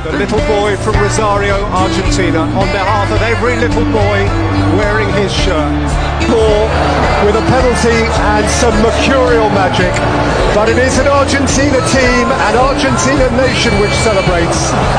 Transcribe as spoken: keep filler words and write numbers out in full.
The little boy from Rosario, Argentina, on behalf of every little boy wearing his shirt. Ball with a penalty and some mercurial magic, but it is an Argentina team, an Argentina nation which celebrates.